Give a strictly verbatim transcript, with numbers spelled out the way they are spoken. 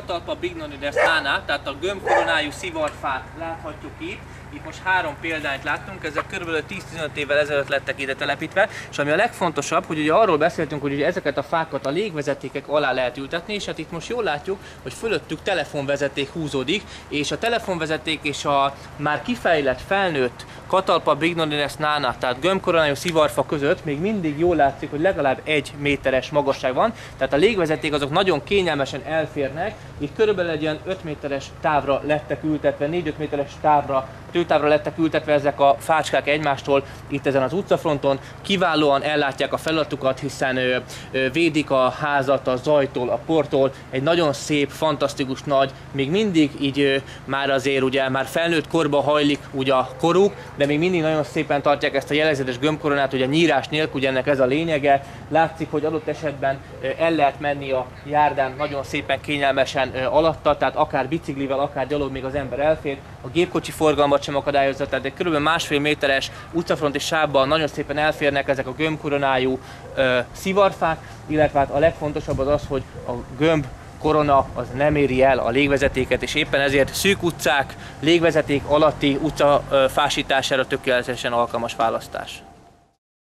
Catalpa bignonides nana, tehát a gömbkoronájú szivarfát láthatjuk itt. Itt most három példányt láttunk, ezek kb. tíz-tizenöt évvel ezelőtt lettek ide telepítve, és ami a legfontosabb, hogy ugye arról beszéltünk, hogy ugye ezeket a fákat a légvezetékek alá lehet ültetni, és hát itt most jól látjuk, hogy fölöttük telefonvezeték húzódik, és a telefonvezeték és a már kifejlett, felnőtt Catalpa bignonides nana, tehát gömbkoronájú szivarfa között még mindig jól látszik, hogy legalább egy méteres magasság van, tehát a légvezeték azok nagyon kényelmesen elférnek, itt körülbelül egy ilyen öt méteres távra lettek ültetve, négy-öt méteres távra, távra lettek ültetve ezek a fácskák egymástól itt ezen az utcafronton. Kiválóan ellátják a feladatukat, hiszen ö, ö, védik a házat a zajtól, a portól. Egy nagyon szép, fantasztikus nagy, még mindig így ö, már azért ugye már felnőtt korba hajlik ugye a koruk, de még mindig nagyon szépen tartják ezt a jellegzetes gömbkoronát, ugye nyírás nélkül, ugye ennek ez a lényege. Látszik, hogy adott esetben ö, el lehet menni a járdán nagyon szépen kényelmesen ö, alatta, tehát akár biciklivel, akár gyalog még az ember elfér. A gépkocsi forgalmat sem akadályozza, tehát egy kb. Másfél méteres utcafronti sávban nagyon szépen elférnek ezek a gömbkoronájú ö, szivarfák, illetve hát a legfontosabb az az, hogy a gömb korona az nem éri el a légvezetéket, és éppen ezért szűk utcák, légvezeték alatti utca ö, fásítására tökéletesen alkalmas választás.